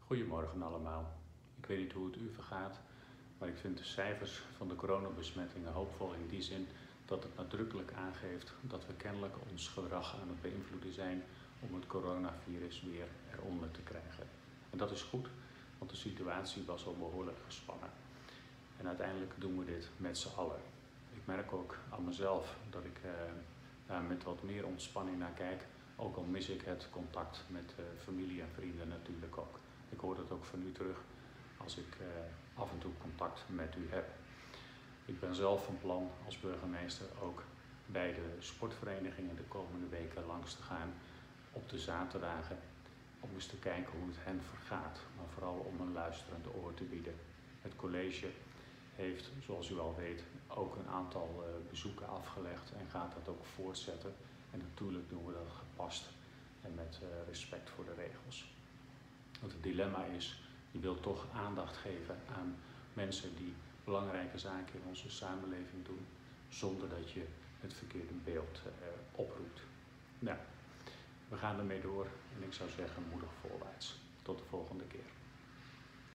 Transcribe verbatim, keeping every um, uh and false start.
Goedemorgen allemaal. Ik weet niet hoe het u vergaat, maar ik vind de cijfers van de coronabesmettingen hoopvol in die zin dat het nadrukkelijk aangeeft dat we kennelijk ons gedrag aan het beïnvloeden zijn om het coronavirus weer eronder te krijgen. En dat is goed, want de situatie was al behoorlijk gespannen. En uiteindelijk doen we dit met z'n allen. Ik merk ook aan mezelf dat ik eh, daar met wat meer ontspanning naar kijk, ook al mis ik het contact met uh, familie en vrienden natuurlijk ook. Ik hoor dat ook van u terug als ik uh, af en toe contact met u heb. Ik ben zelf van plan als burgemeester ook bij de sportverenigingen de komende weken langs te gaan op de zaterdagen om eens te kijken hoe het hen vergaat, maar vooral om een luisterend oor te bieden. Het college heeft, zoals u al weet, ook een aantal uh, bezoeken afgelegd en gaat dat ook voortzetten. En natuurlijk doen we dat gepast en met uh, respect voor de regels. Want het dilemma is, je wilt toch aandacht geven aan mensen die belangrijke zaken in onze samenleving doen, zonder dat je het verkeerde beeld uh, oproept. Nou, we gaan ermee door en ik zou zeggen moedig voorwaarts. Tot de volgende keer.